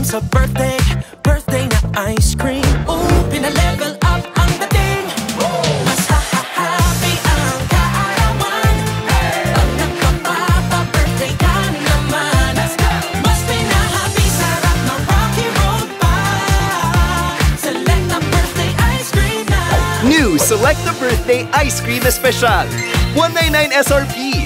sa birthday na ice cream. Pina-level up ang dating. Mas happy ang kaarawan. Pag nagpapapa-birthday ka naman. Mas pina-happy, sarap ng Rocky Road pa. Selecta birthday ice cream na. New Selecta Birthday Ice Cream Espesyal 199 SRP.